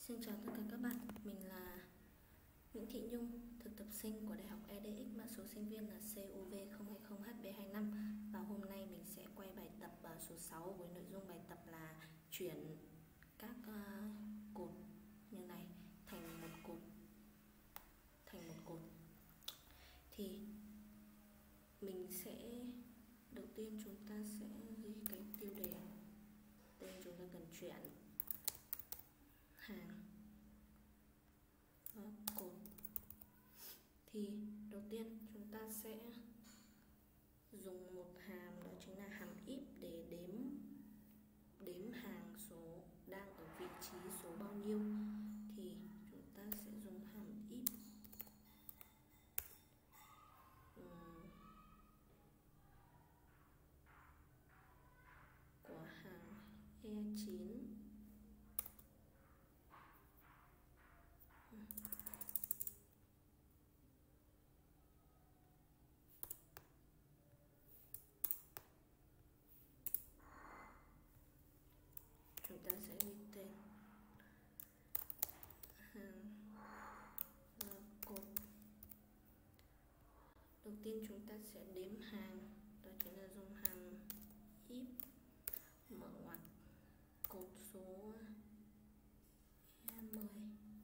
Xin chào tất cả các bạn, mình là Nguyễn Thị Nhung, thực tập sinh của Đại học EDX, mã số sinh viên là CUV020HB25. Và hôm nay mình sẽ quay bài tập số 6 với nội dung bài tập là chuyển các cột như này thành một cột. Thì mình sẽ đầu tiên chúng ta sẽ ghi cái tiêu đề tên chúng ta cần chuyển hàng và cột. Thì đầu tiên chúng ta sẽ dùng một hàm, đó chính là hàm if, để đếm hàng số đang ở vị trí số bao nhiêu. Thì chúng ta sẽ dùng hàm if của hàng E9 chúng ta sẽ ghi tên hàng và cột. Đầu tiên chúng ta sẽ đếm hàng, đó chính là dùng hàm if mở ngoặc cột số E10.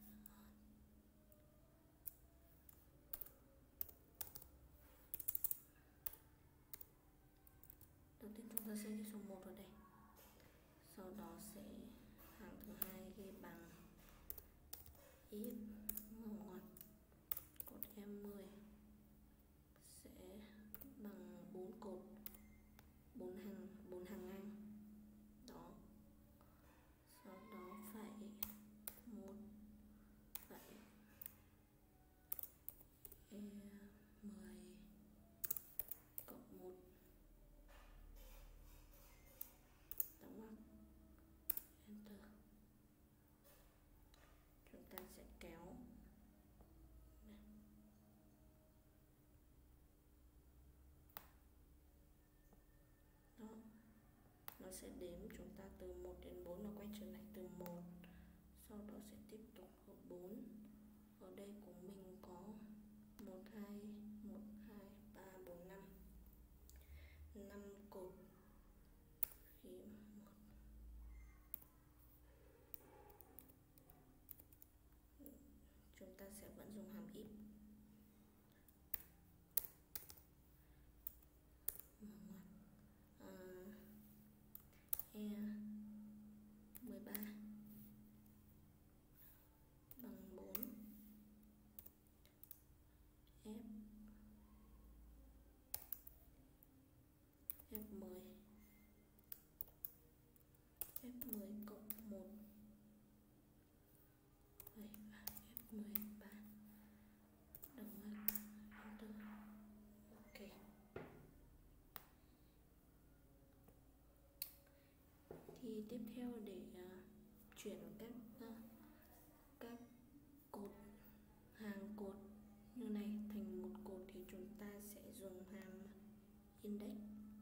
Đầu tiên chúng ta sẽ ghi số 1 vào đây, sau đó sẽ hàng thứ hai ghi bằng if mở ngoặc cột E10 sẽ bằng 4 cột, 4 hàng ngang đó, sau đó phẩy 1 phẩy E10 cộng 1 đóng ngoặc, enter. Chúng ta sẽ kéo đó, nó sẽ đếm chúng ta từ 1 đến 4, nó quay trở lại từ 1, sau đó sẽ tiếp tục ở 4. Ở đây của mình có 1 2 3 4 5 cột. Thì chúng ta sẽ vẫn dùng hàm if mở ngoặc E13 bằng 4 F10 cộng 1 và F13 đồng ngoặc, enter. Ok. Thì tiếp theo để chuyển các cột, hàng cột như này thành một cột thì chúng ta sẽ dùng hàm index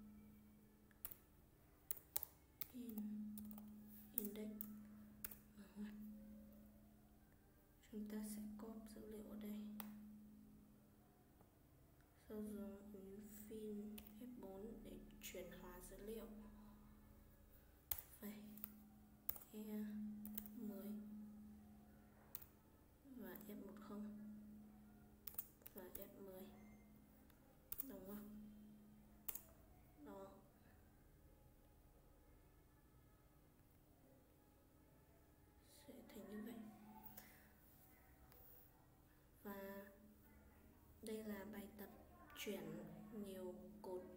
chúng ta sẽ copy dữ liệu ở đây, sau dùng infill F4 để chuyển hóa dữ liệu. Vậy E10 và F10 và F10 đồng ngoặc đó, sẽ thành như vậy. Và đây là bài tập chuyển nhiều cột